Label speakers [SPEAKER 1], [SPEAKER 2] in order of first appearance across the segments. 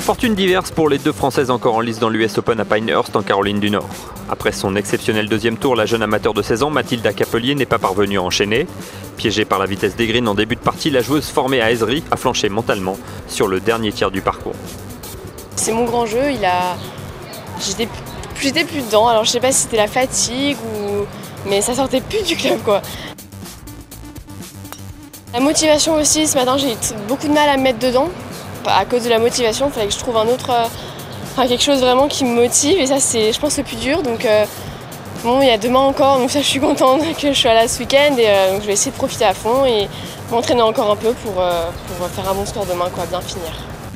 [SPEAKER 1] Fortune diverse pour les deux Françaises encore en lice dans l'US Open à Pinehurst en Caroline du Nord. Après son exceptionnel deuxième tour, la jeune amateur de 16 ans, Mathilda Capelier, n'est pas parvenue à enchaîner. Piégée par la vitesse des greens en début de partie, la joueuse formée à Ezri a flanché mentalement sur le dernier tiers du parcours.
[SPEAKER 2] C'est mon grand jeu, j'étais plus dedans, alors je sais pas si c'était la fatigue mais ça sortait plus du club quoi. La motivation aussi, ce matin j'ai eu beaucoup de mal à me mettre dedans. À cause de la motivation, il fallait que je trouve quelque chose vraiment qui me motive et ça c'est je pense le plus dur. Donc bon, il y a demain encore, donc ça je suis contente que je sois là ce week-end et donc je vais essayer de profiter à fond et m'entraîner encore un peu pour faire un bon score demain, quoi, bien finir.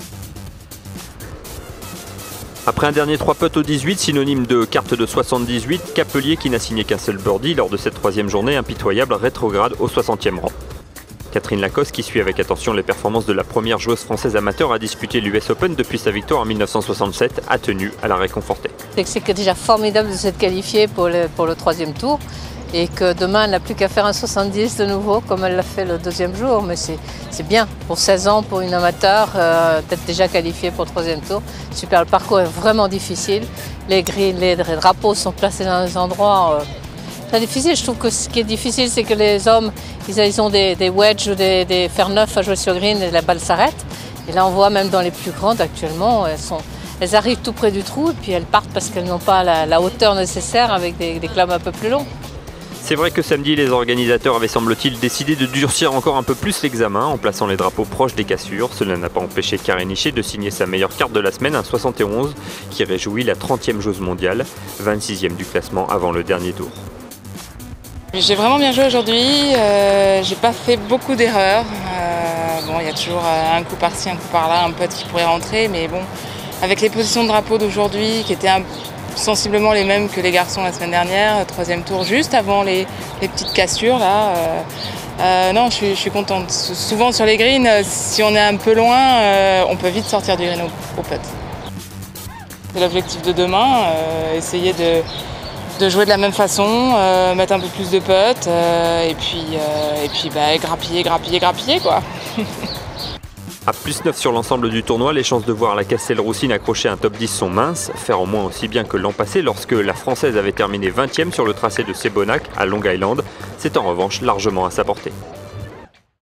[SPEAKER 1] Après un dernier 3 putts au 18, synonyme de carte de 78, Capelier, qui n'a signé qu'un seul birdie lors de cette troisième journée impitoyable, rétrograde au 60e rang. Catherine Lacoste, qui suit avec attention les performances de la première joueuse française amateur à disputer l'US Open depuis sa victoire en 1967, a tenu à la réconforter.
[SPEAKER 3] C'est déjà formidable de s'être qualifiée pour le troisième tour et que demain elle n'a plus qu'à faire un 70 de nouveau comme elle l'a fait le deuxième jour. Mais c'est bien pour 16 ans, pour une amateur, d'être déjà qualifiée pour le troisième tour. Super, le parcours est vraiment difficile. Les greens, les drapeaux sont placés dans des endroits très difficiles. Je trouve que ce qui est difficile, c'est que les hommes, ils ont des wedges ou des fer neufs à jouer sur green et la balle s'arrête. Et là, on voit même dans les plus grandes actuellement, elles arrivent tout près du trou et puis elles partent parce qu'elles n'ont pas la hauteur nécessaire avec des clubs un peu plus longs.
[SPEAKER 1] C'est vrai que samedi, les organisateurs avaient, semble-t-il, décidé de durcir encore un peu plus l'examen en plaçant les drapeaux proches des cassures. Cela n'a pas empêché Karen Hichet de signer sa meilleure carte de la semaine, un 71, qui réjouit la 30e joueuse mondiale, 26e du classement avant le dernier tour.
[SPEAKER 4] J'ai vraiment bien joué aujourd'hui, j'ai pas fait beaucoup d'erreurs. Bon, il y a toujours un coup par-ci, un coup par-là, un putt qui pourrait rentrer, mais bon, avec les positions de drapeau d'aujourd'hui qui étaient sensiblement les mêmes que les garçons la semaine dernière, troisième tour juste avant les petites cassures là. Non, je suis contente. Souvent sur les greens, si on est un peu loin, on peut vite sortir du green au putt. C'est l'objectif de demain, essayer de jouer de la même façon, mettre un peu plus de putts et puis grappiller quoi.
[SPEAKER 1] À +9 sur l'ensemble du tournoi, les chances de voir la Castel-Roussine accrocher un top 10 sont minces, faire au moins aussi bien que l'an passé lorsque la Française avait terminé 20e sur le tracé de Sebonac à Long Island. C'est en revanche largement à sa portée.